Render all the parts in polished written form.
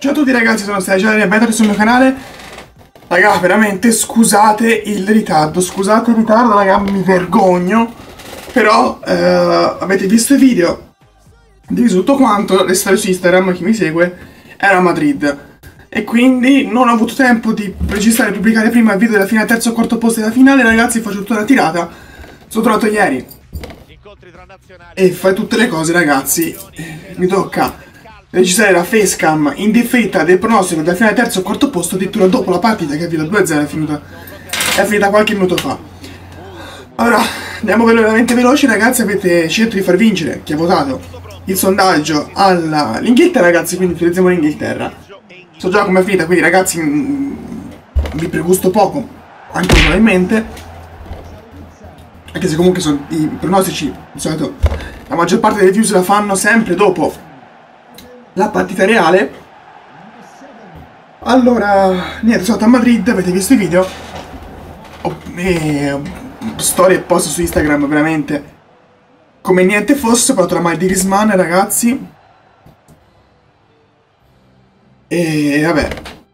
Ciao a tutti ragazzi, sono Sergio e benvenuti sul mio canale. Raga, veramente scusate il ritardo, raga, mi vergogno. Però avete visto i video di tutto quanto, le storie su Instagram, chi mi segue, era a Madrid. E quindi non ho avuto tempo di registrare e pubblicare prima il video della fine al terzo o quarto posto della finale. Ragazzi, faccio tutta la tirata, sono tornato ieri e fai tutte le cose ragazzi. Mi tocca registrare la facecam in difetta del pronostico della finale terzo o quarto posto addirittura dopo la partita che è finita 2-0, è finita qualche minuto fa. Allora, andiamo veramente veloci ragazzi. Avete scelto di far vincere chi ha votato il sondaggio all'Inghilterra ragazzi, quindi utilizziamo l'Inghilterra. So già com'è finita, quindi ragazzi vi pregusto poco, anche probabilmente, anche se comunque sono i pronostici, di solito la maggior parte delle views la fanno sempre dopo la partita reale. Allora, niente, sono andato a Madrid, avete visto i video, storie e post su Instagram veramente come niente fosse, ho la maglia di Griezmann ragazzi. E vabbè,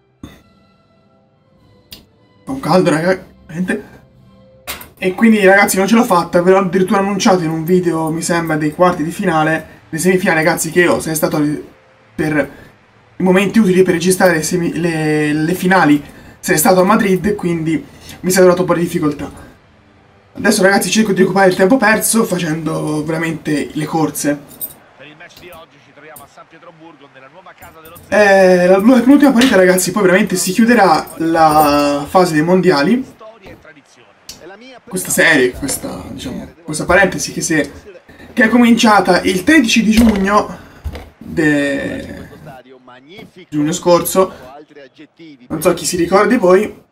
fa un caldo ragazzi, veramente. E quindi ragazzi non ce l'ho fatta, ve l'ho addirittura annunciato in un video, mi sembra, dei quarti di finale, dei semifinali ragazzi, che io sono stato per i momenti utili per registrare le finali, sei stato a Madrid, quindi mi si è trovato un po' di difficoltà. Adesso ragazzi cerco di recuperare il tempo perso facendo veramente le corse. Per il match di oggi ci troviamo a San Pietroburgo nella nuova casa dello la penultima partita ragazzi, poi veramente si chiuderà la fase dei mondiali. Questa serie, questa parentesi che è cominciata il 13 di giugno giugno scorso, non so chi si ricorda di voi,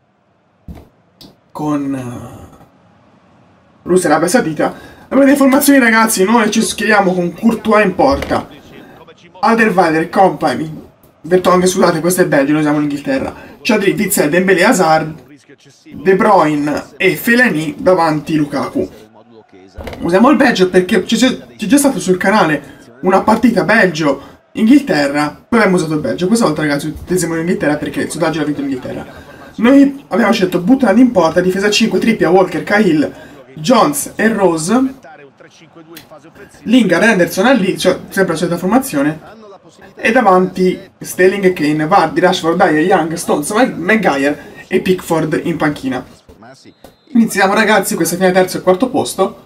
con Russia e Arabia Saudita. Avete informazioni ragazzi, noi ci schieriamo con Courtois in porta, Alderweireld, Company, Vertonghen, scusate, questo è il Belgio, noi siamo in Inghilterra, Chadli, Witsel, Dembélé, Hazard, De Bruyne e Fellaini davanti Lukaku. Usiamo il Belgio perché c'è già stato sul canale una partita Belgio-Inghilterra, poi abbiamo usato il Belgio. Questa volta ragazzi utilizziamo l'Inghilterra perché il sondaggio l'ha vinto l'Inghilterra. Noi abbiamo scelto Butland in porta, difesa 5, Trippier, Walker, Cahill, Jones e Rose, Lingard, Henderson lì, cioè sempre la solita formazione, e davanti Sterling e Kane, Vardy, Rashford, Dyer, Young, Stones, Maguire e Pickford in panchina. Iniziamo ragazzi questa finale terzo e quarto posto.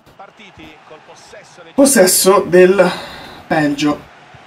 Possesso del Belgio.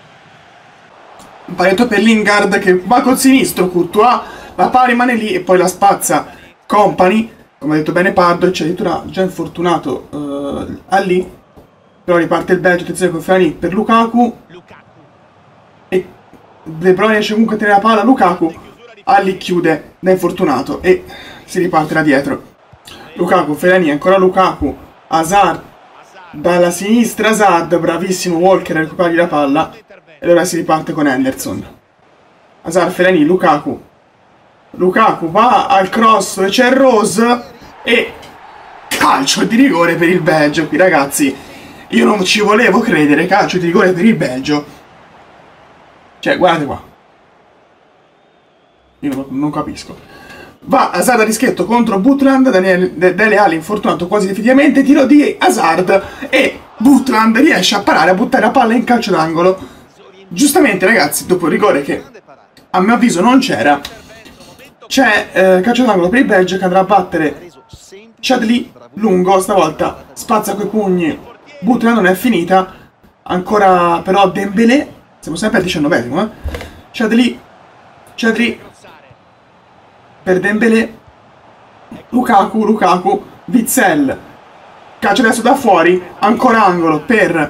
Un paletto per Lingard che va col sinistro, Courtois, la palla rimane lì e poi la spazza Company, come ha detto bene Pardo, c'è addirittura già infortunato lì. Però riparte il Belgio, attenzione con Fellaini per Lukaku. E De Bruyne esce comunque a tenere la palla, Lukaku lì chiude da infortunato e si riparte da dietro. Lukaku, Fellaini, ancora Lukaku, Hazard, dalla sinistra Hazard, bravissimo Walker a recuperargli la palla, e ora si riparte con Henderson. Hazard, Fellaini, Lukaku va al cross dove c'è Rose e calcio di rigore per il Belgio. Qui ragazzi io non ci volevo credere, calcio di rigore per il Belgio, cioè guardate qua, io non capisco. Va Hazard a rischietto contro Butland, Dele Alli infortunato quasi definitivamente, tiro di Hazard e Butland riesce a parare, a buttare la palla in calcio d'angolo. Giustamente ragazzi, dopo il rigore che a mio avviso non c'era, c'è calcio d'angolo per il Belgio che andrà a battere Chadli lungo, stavolta spazza coi pugni, Butland non è finita, ancora però Dembélé, siamo sempre al 19esimo, Chadli per Dembélé, Lukaku, Witsel, calcio adesso da fuori, ancora angolo per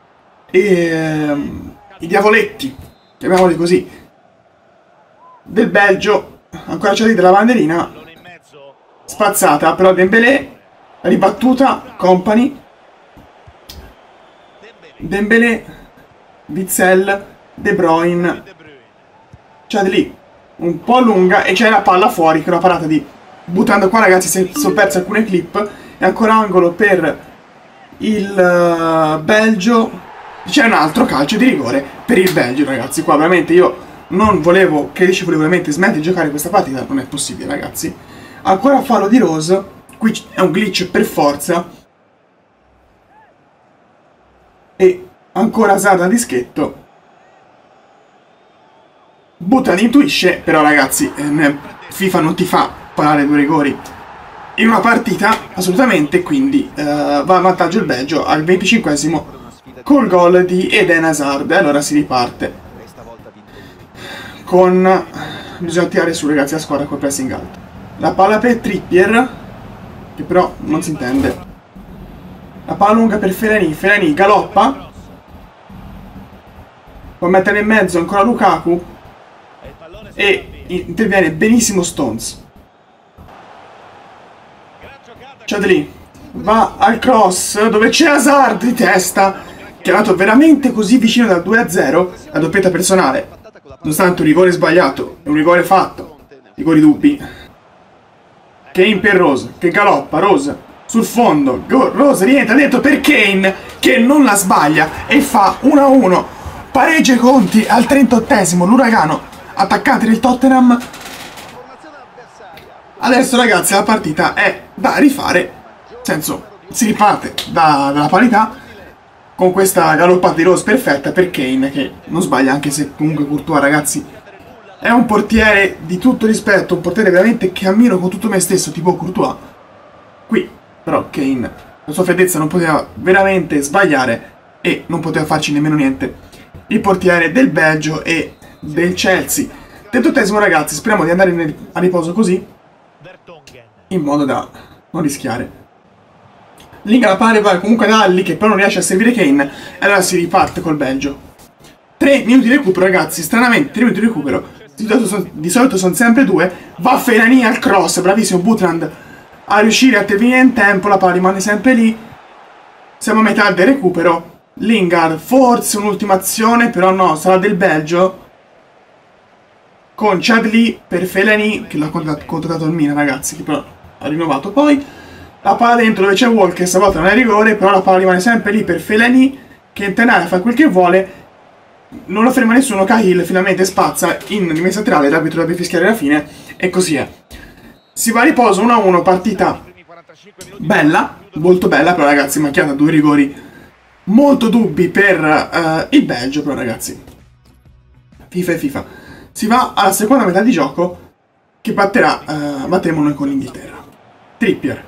i diavoletti, chiamiamoli così, del Belgio, ancora c'è lì della banderina, spazzata, però Dembélé, ribattuta, Company, Dembélé, Witsel, De Bruyne, c'è lì un po' lunga e c'è la palla fuori che è una parata di buttando qua ragazzi, si sono perse alcune clip, e ancora angolo per il Belgio. C'è un altro calcio di rigore per il Belgio ragazzi, qua veramente io non volevo, che dice volevolmente smettere di giocare questa partita, non è possibile ragazzi. Ancora fallo di Rose, qui è un glitch per forza. E ancora Hazard a dischetto. Butland intuisce, però ragazzi, FIFA non ti fa parare 2 rigori in una partita, assolutamente, quindi va a vantaggio il Belgio al 25esimo col gol di Eden Hazard. E allora si riparte con... bisogna tirare su ragazzi la squadra col pressing alto. La palla per Trippier, che però non si intende. La palla lunga per Fellaini, Fellaini galoppa, può mettere in mezzo ancora Lukaku e interviene benissimo Stones. Chadli va al cross dove c'è Hazard di testa, che è andato veramente così vicino dal 2-0, la doppietta personale, nonostante un rigore sbagliato e un rigore fatto, rigori dubbi. Kane per Rose, che galoppa, Rose sul fondo, Rose rientra dentro per Kane, che non la sbaglia e fa 1-1, pareggia i conti al 38esimo, l'Uragano, attaccante del Tottenham. Adesso ragazzi la partita è da rifare, nel senso si riparte dalla parità con questa galoppata di Rose perfetta per Kane, che non sbaglia, anche se comunque Courtois ragazzi è un portiere di tutto rispetto, un portiere veramente che ammiro con tutto me stesso, tipo Courtois. Qui però Kane, la sua freddezza non poteva veramente sbagliare e non poteva farci nemmeno niente il portiere del Belgio e del Chelsea. 38esimo ragazzi, speriamo di andare a riposo così, in modo da non rischiare. Lingard pare va comunque da Alli, che però non riesce a servire Kane, e allora si riparte col Belgio. 3 minuti di recupero ragazzi, stranamente 3 minuti di recupero, di solito sono sempre 2, va Fellaini al cross, bravissimo Butland a riuscire a intervenire in tempo, la palla rimane sempre lì, siamo a metà del recupero. Lingard, forse un'ultima azione, però no, sarà del Belgio, con Chadli per Fellaini, che l'ha contrattato il Milan ragazzi, che però ha rinnovato poi. La palla dentro dove c'è Walker, stavolta non è rigore, però la palla rimane sempre lì per Fellaini, che in tenere fa quel che vuole, non lo ferma nessuno, Cahill finalmente spazza in rimessa laterale, l'arbitro dovrebbe fischiare alla fine, e così è. Si va a riposo, 1-1, partita bella, molto bella, però ragazzi macchiata 2 rigori molto dubbi per il Belgio, però ragazzi, FIFA e FIFA. Si va alla seconda metà di gioco, che batteremo noi con l'Inghilterra. Trippier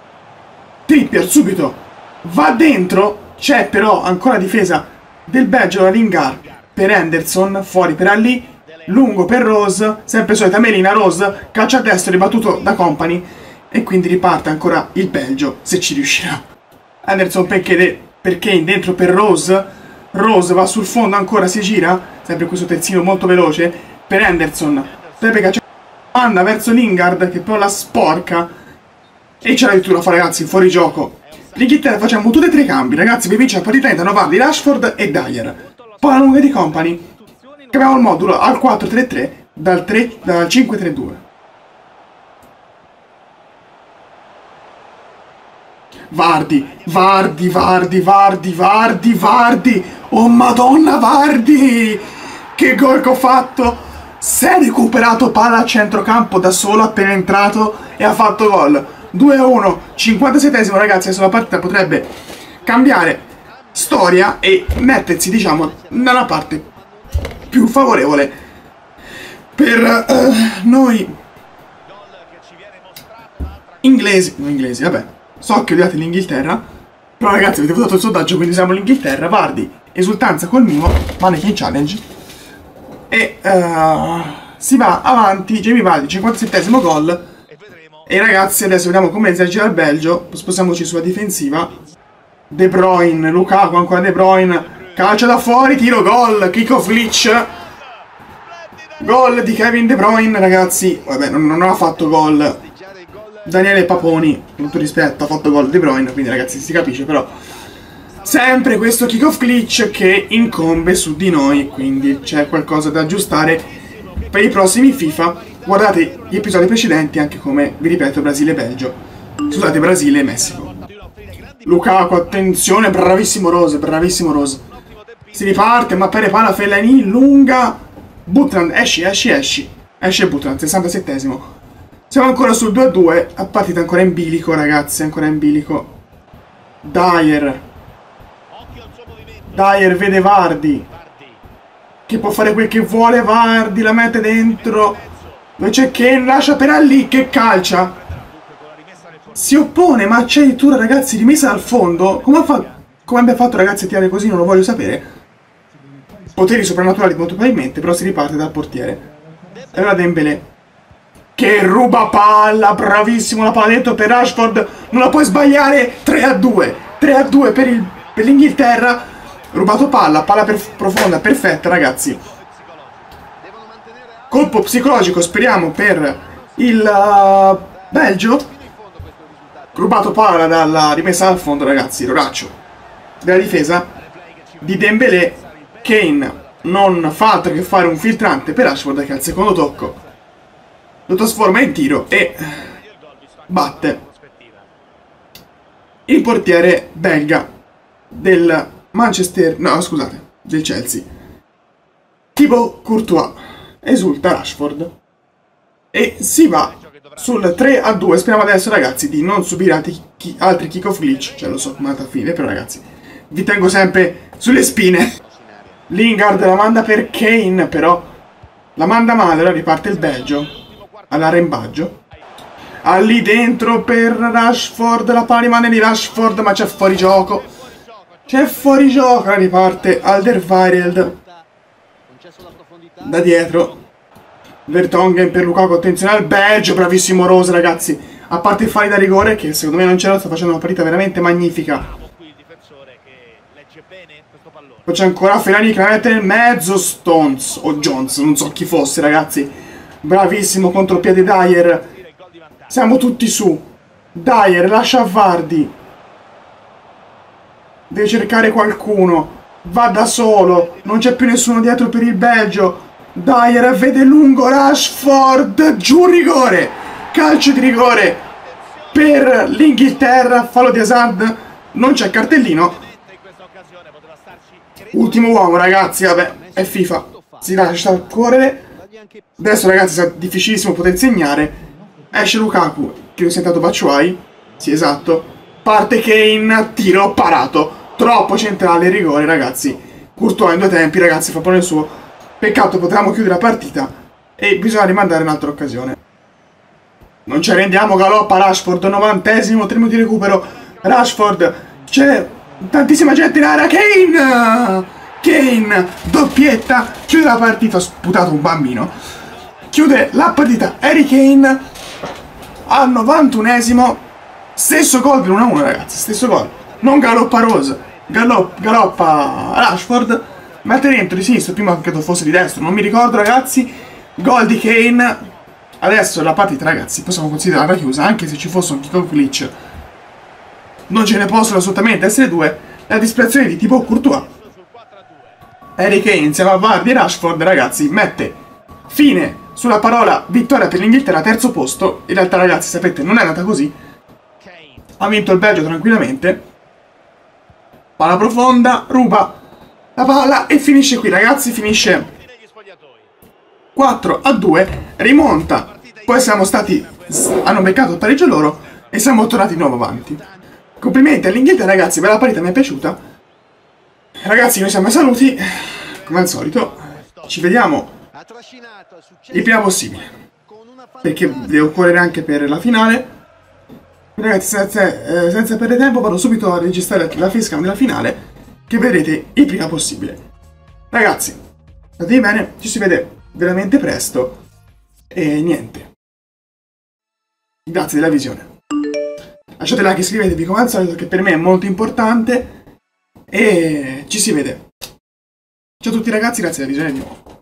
subito va dentro, c'è però ancora difesa del Belgio, la Lingard per Henderson, fuori per Ali, lungo per Rose, sempre solita melina, Rose calcia a destra ribattuto da Company e quindi riparte ancora il Belgio, se ci riuscirà. Henderson per Kane, dentro per Rose, Rose va sul fondo ancora, si gira, sempre questo terzino molto veloce per Henderson, Pepe caccia, manda verso Lingard che poi la sporca e c'è addirittura fa ragazzi fuori gioco. L'Inghilterra facciamo tutti e 3 i cambi ragazzi, per vincere la partita entrano Vardy, Rashford e Dyer, poi la lunga di Company, cambiamo il modulo al 4-3-3 dal 5-3-2. Vardy, oh madonna Vardy, che gol che ho fatto, si è recuperato palla a centrocampo da solo appena entrato e ha fatto gol. 2-1, 57esimo ragazzi, adesso la partita potrebbe cambiare storia e mettersi diciamo nella parte più favorevole per noi inglesi, vabbè, so che odiate l'Inghilterra, però ragazzi avete votato il sondaggio, quindi siamo l'Inghilterra. Vardy, esultanza col mimo, Mannequin Challenge, e si va avanti, Jamie Vardy, 57esimo gol. E ragazzi adesso vediamo come esercita il Belgio, spostiamoci sulla difensiva. De Bruyne, Lukaku, ancora De Bruyne, calcio da fuori, tiro, gol, kick off glitch, gol di Kevin De Bruyne ragazzi, vabbè non ha fatto gol Daniele Paponi, con tutto rispetto, ha fatto gol De Bruyne, quindi ragazzi si capisce, però sempre questo kick off glitch che incombe su di noi, quindi c'è qualcosa da aggiustare per i prossimi FIFA. Guardate gli episodi precedenti, anche come, vi ripeto, Brasile e Belgio. Scusate, Brasile e Messico. Lukaku, attenzione, bravissimo Rose. Si riparte, ma per palla Fellaini, lunga. Butland, esci. Esce Butland, 67esimo. Siamo ancora sul 2-2, a partita ancora in bilico, ragazzi, ancora in bilico. Dyer vede Vardy, che può fare quel che vuole. Vardy la mette dentro, dove c'è Kane, lascia per lì, che calcia. Si oppone, ma c'è addirittura, ragazzi, rimessa al fondo. Come abbia fatto, ragazzi, a tirare così non lo voglio sapere. Poteri soprannaturali molto probabilmente, però si riparte dal portiere. E allora Dembélé, che ruba palla, bravissimo, la palla dentro per Rashford, non la puoi sbagliare. 3-2, 3-2 per l'Inghilterra. Rubato palla profonda, perfetta, ragazzi. Colpo psicologico, speriamo, per il Belgio. Rubato palla dalla rimessa al fondo, ragazzi, Roraccio della difesa di Dembélé. Kane non fa altro che fare un filtrante per Rashford, che al secondo tocco lo trasforma in tiro e batte il portiere belga del del Chelsea. Thibaut Courtois, esulta Rashford e si va sul 3-2. Speriamo adesso, ragazzi, di non subire altri kick-off glitch. Cioè, lo so come è andata a finire, però, ragazzi, vi tengo sempre sulle spine. Lingard la manda per Kane, però la manda male, ora riparte il Belgio all'arrembaggio. Lì dentro per Rashford, la palla rimane di Rashford, ma c'è fuorigioco. C'è fuorigioco, ora riparte Alderweireld da dietro. Vertonghen per Lukaku, attenzione al Belgio, bravissimo Rose, ragazzi. A parte i falli da rigore, che secondo me non c'era, sta facendo una partita veramente magnifica. Poi c'è ancora Fellaini che la mette nel mezzo, Stones o Jones, non so chi fosse, ragazzi. Bravissimo contropiede Dyer. Siamo tutti su. Dyer lascia Vardy. Deve cercare qualcuno. Va da solo. Non c'è più nessuno dietro per il Belgio. Dyer vede lungo Rashford. Giù rigore. Calcio di rigore per l'Inghilterra. Fallo di Hazard. Non c'è cartellino. Ultimo uomo, ragazzi, vabbè, è FIFA. Si lascia correre. Adesso, ragazzi, sarà difficilissimo poter segnare. Esce Lukaku, che ho sentato Batshuayi. Sì, esatto. Parte Kane, tiro parato. Troppo centrale il rigore, ragazzi. Courtois in due tempi, ragazzi, fa proprio il suo. Peccato, potevamo chiudere la partita. E bisogna rimandare un'altra occasione. Non ci arrendiamo, galoppa Rashford, 90esimo, 3 minuti di recupero. Rashford, c'è tantissima gente in area. Kane, doppietta, chiude la partita. Ho sputato un bambino. Chiude la partita Harry Kane al 91esimo. Stesso gol per 1-1, ragazzi, stesso gol. Non galoppa Rose, galoppa Rashford. Mette dentro di sinistra, prima credo fosse di destro, non mi ricordo, ragazzi. Gol di Kane. Adesso la partita, ragazzi, possiamo considerarla chiusa, anche se ci fosse un kick-off glitch. Non ce ne possono assolutamente essere due. La disperazione di Thibaut Courtois. Harry Kane insieme a Vardy e Rashford, ragazzi, mette fine sulla parola vittoria per l'Inghilterra, terzo posto. In realtà, ragazzi, sapete, non è andata così. Ha vinto il Belgio tranquillamente. Palla profonda, ruba la palla e finisce qui, ragazzi, finisce 4-2, rimonta. Poi hanno beccato il pareggio loro e siamo tornati di nuovo avanti. Complimenti all'Inghilterra, ragazzi, bella partita, mi è piaciuta. Ragazzi, noi siamo ai saluti, come al solito. Ci vediamo il prima possibile, perché devo correre anche per la finale. Ragazzi, senza perdere tempo, vado subito a registrare la facecam della finale, che vedrete il prima possibile. Ragazzi, state bene, ci si vede veramente presto. E niente. Grazie della visione. Lasciate like e iscrivetevi come al solito, che per me è molto importante. E ci si vede. Ciao a tutti, ragazzi, grazie della visione di nuovo.